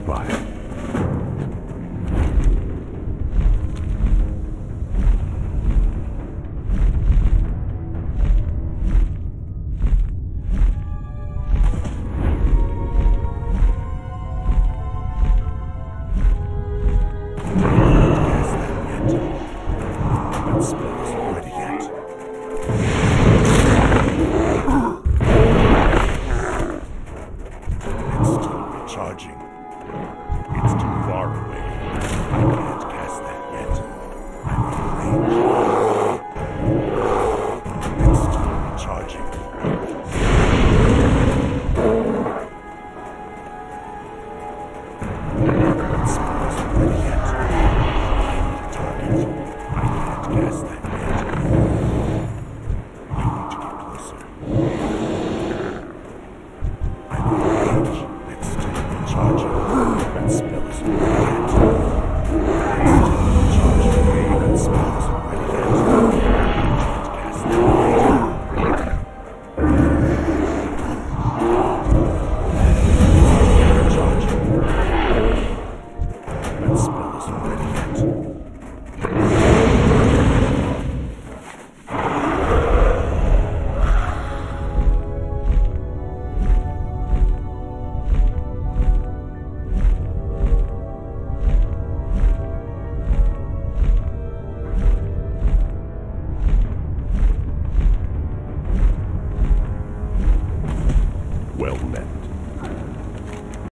nearby. Charging. It's too far away. I can't cast that yet. I'm in range. It's still recharging. That spell isn't ready yet. I'm the target. I can't cast that yet. I need to get closer. I'm in range. It's still recharging.